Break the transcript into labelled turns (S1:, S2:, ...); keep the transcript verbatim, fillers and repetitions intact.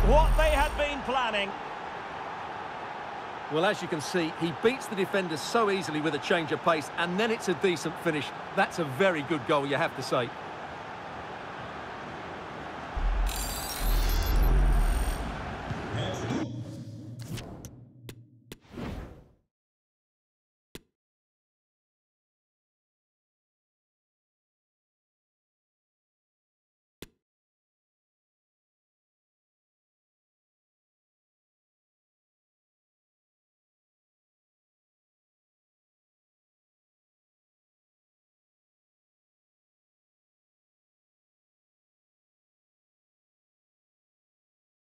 S1: what they had been planning.
S2: Well, as you can see, he beats the defenders so easily with a change of pace, and then it's a decent finish. That's a very good goal, you have to say.